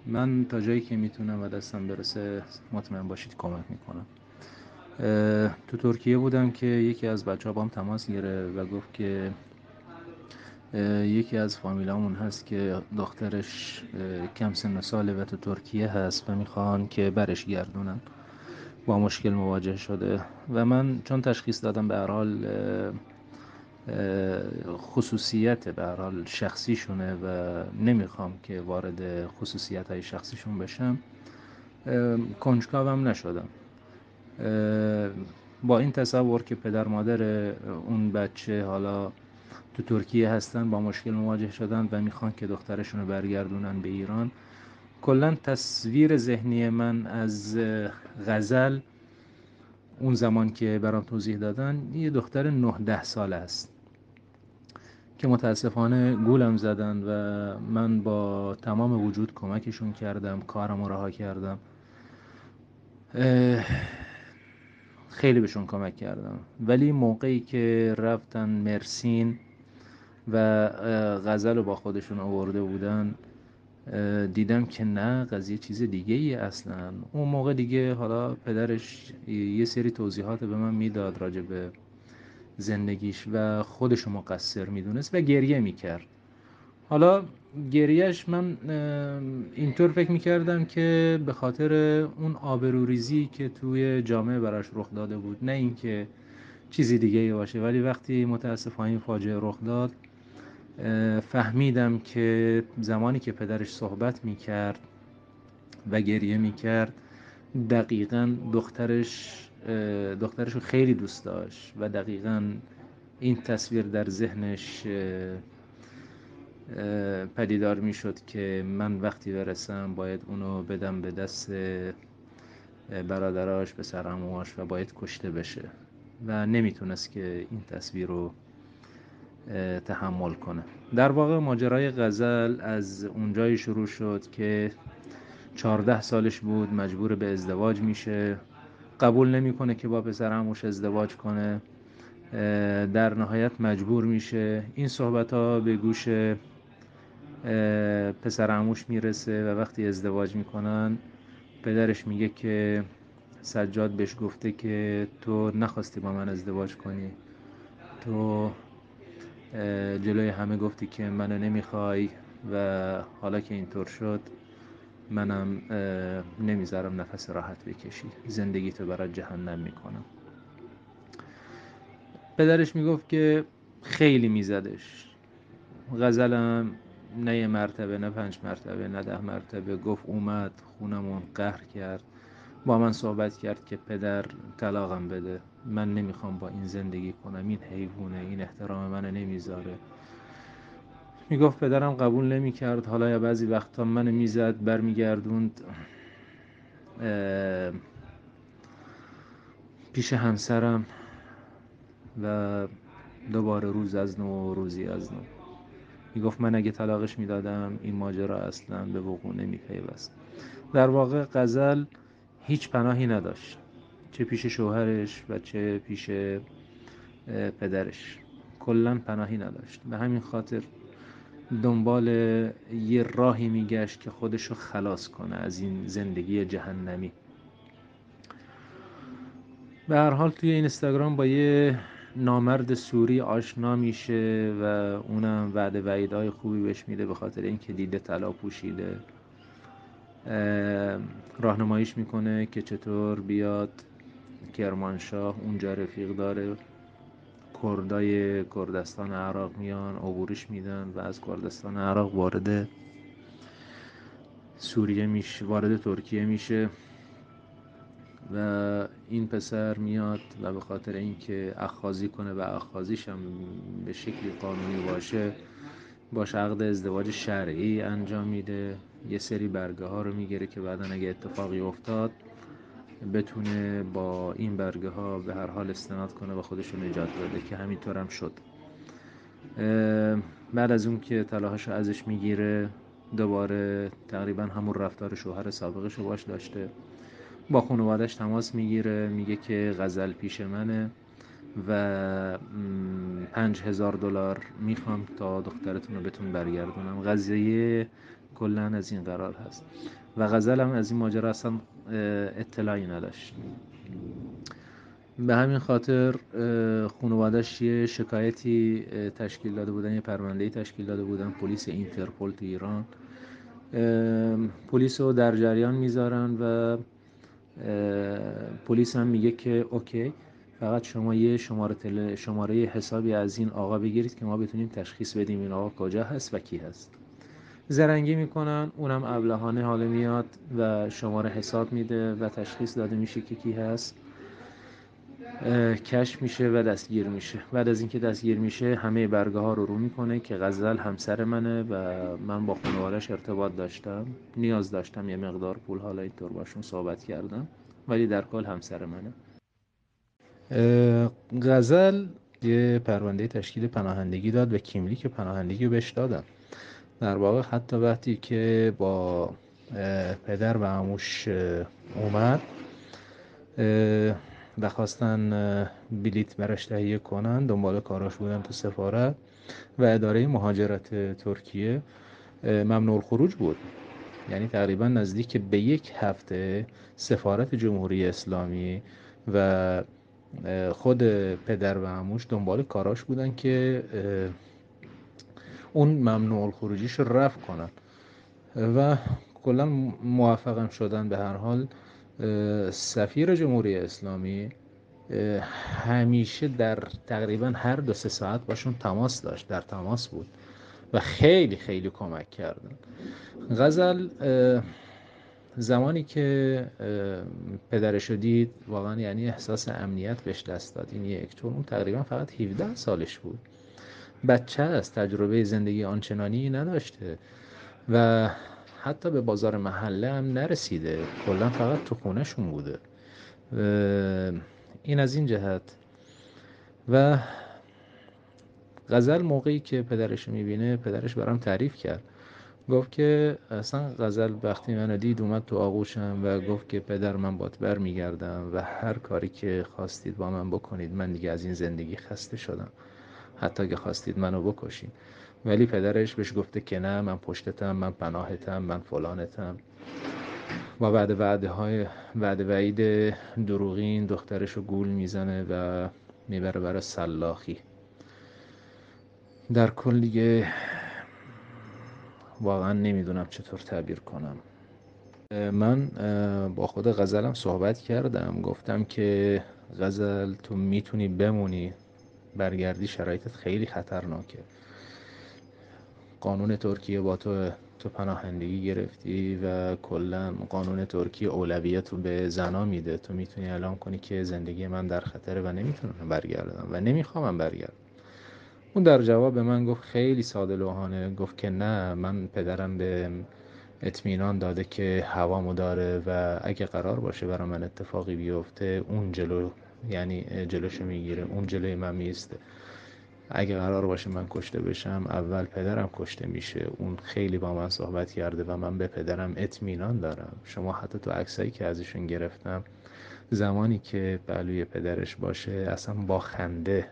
من تا جایی که میتونم و دستم برسه مطمئن باشید کمک میکنم. تو ترکیه بودم که یکی از بچه‌ها با هم تماس گرفت و گفت که یکی از فامیلامون هست که دخترش کم سن و ساله و تو ترکیه هست و میخوان که برش گردونن، با مشکل مواجه شده. و من چون تشخیص دادم به هر حال خصوصیت به هر حال شخصیشونه و نمیخوام که وارد خصوصیت های شخصیشون بشم، کنجکاوم نشدم. با این تصور که پدر مادر اون بچه حالا تو ترکیه هستن، با مشکل مواجه شدن و میخوان که دخترشون رو برگردونن به ایران، کلا تصویر ذهنی من از غزل اون زمان که برام توضیح دادن یه دختر 9-10 ساله است که متاسفانه گولم زدن و من با تمام وجود کمکشون کردم، کارم رو رها کردم، خیلی بهشون کمک کردم. ولی موقعی که رفتن مرسین و غزل رو با خودشون آورده بودن، دیدم که نه، قضیه چیز دیگه ای اصلا. اون موقع دیگه حالا پدرش یه سری توضیحات به من میداد راجع به زندگیش و خودشو مقصر میدونست و گریه میکرد. حالا گریهش من اینطور فکر میکردم که به خاطر اون آبروریزی که توی جامعه براش رخ داده بود، نه اینکه چیزی دیگه ای باشه. ولی وقتی متاسفانه این فاجعه رخ داد، فهمیدم که زمانی که پدرش صحبت میکرد و گریه میکرد، دقیقاً دخترش رو خیلی دوست داشت و دقیقاً این تصویر در ذهنش پدیدار میشد که من وقتی برسم باید اونو بدم به دست برادراش، به سرعموهاش، و باید کشته بشه و نمیتونست که این تصویر رو تحمل کنه. در واقع ماجرای غزل از اونجایی شروع شد که 14 سالش بود، مجبور به ازدواج میشه، قبول نمیکنه که با پسر عموش ازدواج کنه، در نهایت مجبور میشه. این صحبت ها به گوش پسر عموش میرسه و وقتی ازدواج میکنن پدرش میگه که سجاد بهش گفته که تو نخواستی با من ازدواج کنی، تو جلوی همه گفتی که منو نمیخوای و حالا که اینطور شد منم نمیذارم نفس راحت بکشی، زندگی تو برات جهنم میکنم. پدرش میگفت که خیلی میزدش. غزلم نه یه مرتبه، نه 5 مرتبه، نه 10 مرتبه گفت اومد خونمون، قهر کرد، با من صحبت کرد که پدر طلاقم بده، من نمیخوام با این زندگی کنم، این حیوانه، این احترام منو نمیذاره. میگفت پدرم قبول نمیکرد، حالا یا بعضی وقتا منو میزد برمیگردوند پیش همسرم و دوباره روز از نو، روزی از نو. میگفت من اگه طلاقش میدادم این ماجرا اصلا به وقوع نمیپیوست. در واقع غزل هیچ پناهی نداشت، چه پیش شوهرش و چه پیش پدرش، کلا پناهی نداشت. به همین خاطر دنبال یه راهی میگشت که خودشو خلاص کنه از این زندگی جهنمی. به هر حال توی اینستاگرام با یه نامرد سوری آشنا میشه و اونم وعده وعیدهای خوبی بهش میده، به خاطر اینکه دیده طلا پوشیده. راهنماییش میکنه که چطور بیاد کرمانشاه، اونجا رفیق داره، کردای کردستان عراق میان عبورش میدن و از کردستان عراق وارد سوریه میشه، وارد ترکیه میشه و این پسر میاد و به خاطر اینکه اخاذی کنه و اخاذیش هم به شکلی قانونی باشه، باش عقد ازدواج شرعی انجام میده، یه سری برگه ها رو میگیره که بعدن اگه اتفاقی افتاد بتونه با این برگه ها به هر حال استناد کنه و خودش رو نجات بده، که همینطور هم شد. بعد از اون که طلاهاشو ازش میگیره، دوباره تقریبا همون رفتار شوهر سابقش رو باش داشته، با خانوادش تماس میگیره، میگه که غزل پیش منه و $5000 میخوام تا دخترتون رو بهتون برگردونم. قضیه کلا از این قرار هست و غزل هم از این ماجرا اصلا اطلاعی نداشت. به همین خاطر خانواده‌اش یه شکایتی تشکیل داده بودن، یه پرونده‌ای تشکیل داده بودن، پلیس اینترپل تو ایران. پلیس رو در جریان میذارن و پلیس هم میگه که اوکی، فقط شما یه شماره حسابی از این آقا بگیرید که ما بتونیم تشخیص بدیم این آقا کجا هست و کی هست. زرنگی میکنن، اونم ابلهانه حاله میاد و شماره حساب میده و تشخیص داده میشه که کی هست. کشف میشه و دستگیر میشه. بعد از اینکه دستگیر میشه همه برگه ها رو میکنه که غزل همسر منه و من با خانواده‌اش ارتباط داشتم، نیاز داشتم یه مقدار پول، حالا اینطور باشون صحبت کردم، ولی در کل همسر منه. غزل یه پرونده تشکیل پناهندگی داد و کیملیک پناهندگی رو بهش دادن. در واقع حتی وقتی که با پدر و عموش اومد و خواستن بلیت براش تهیه کنن، دنبال کاراش بودن تو سفارت و اداره مهاجرت ترکیه، ممنوع الخروج بود. یعنی تقریبا نزدیک به 1 هفته سفارت جمهوری اسلامی و خود پدر و عموش دنبال کاراش بودن که اون ممنوع الخروجیش رو رفع کنن و کلا موفقم شدن. به هر حال سفیر جمهوری اسلامی همیشه در تقریبا هر 2-3 ساعت باشون تماس داشت، در تماس بود و خیلی خیلی کمک کردن. غزل زمانی که پدرشو دید واقعا یعنی احساس امنیت بهش دست داد. این یک چون اون تقریبا فقط 17 سالش بود، بچه است، تجربه زندگی آنچنانی نداشته و حتی به بازار محله هم نرسیده، کلا فقط تو خونهشون بوده. این از این جهت. و غزل موقعی که پدرش میبینه، پدرش برام تعریف کرد، گفت که اصلا غزل وقتی منو دید اومد تو آغوشم و گفت که پدر من بات بر میگردم و هر کاری که خواستید با من بکنید، من دیگه از این زندگی خسته شدم، حتی اگه خواستید منو بکشید. ولی پدرش بهش گفته که نه، من پشتتم، من پناهتم، من فلانتم. و بعد وعید دروغین دخترشو گول میزنه و میبره برای سلاخی. در کل دیگه واقعا نمیدونم چطور تعبیر کنم. من با خود غزلم صحبت کردم، گفتم که غزل تو میتونی بمونی، برگردی شرایطت خیلی خطرناکه. قانون ترکیه با تو پناهندگی گرفتی و کلا قانون ترکیه اولویت رو به زنا میده. تو میتونی اعلام کنی که زندگی من در خطره و نمیتونم برگردم و نمیخوام برگردم. اون در جواب به من گفت خیلی ساده لوحانه، گفت که نه، من پدرم به اطمینان داده که هوامو داره و اگه قرار باشه برای من اتفاقی بیفته اون جلوشو میگیره، اون جلوی من میسته. اگه قرار باشه من کشته بشم اول پدرم کشته میشه. اون خیلی با من صحبت کرده و من به پدرم اطمینان دارم. شما حتی تو عکسایی که ازشون گرفتم، زمانی که پهلوی پدرش باشه اصلا با خنده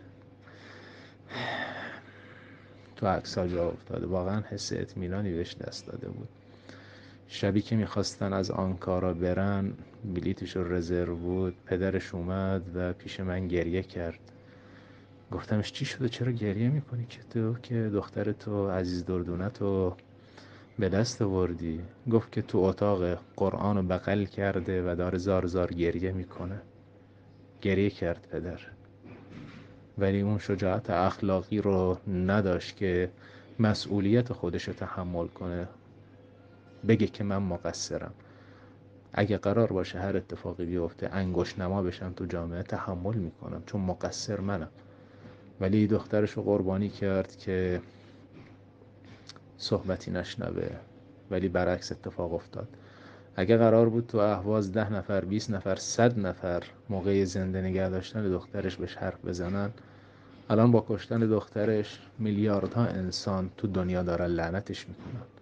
تو عکس‌ها جا افتاده. واقعا حس اطمینانی بهش دست داده بود. شبی که میخواستن از آنکارا برن، بلیتش رو رزرو بود، پدرش اومد و پیش من گریه کرد. گفتمش چی شده، چرا گریه میکنی که دختر تو عزیز دردونت رو به دست آوردی؟ گفت که تو اتاق قرآن رو بغل کرده و داره زار زار گریه میکنه. گریه کرد پدر، ولی اون شجاعت اخلاقی رو نداشت که مسئولیت خودش رو تحمل کنه، بگه که من مقصرم. اگه قرار باشه هر اتفاقی بیفته انگشت نما بشم تو جامعه، تحمل میکنم چون مقصر منم. ولی دخترش رو قربانی کرد که صحبتی نشنوه، ولی برعکس اتفاق افتاد. اگه قرار بود تو اهواز 10 نفر، 20 نفر، 100 نفر موقع زنده نگه داشتن دخترش بهش حرف بزنن، الان با کشتن دخترش میلیاردها انسان تو دنیا دارن لعنتش میکنن.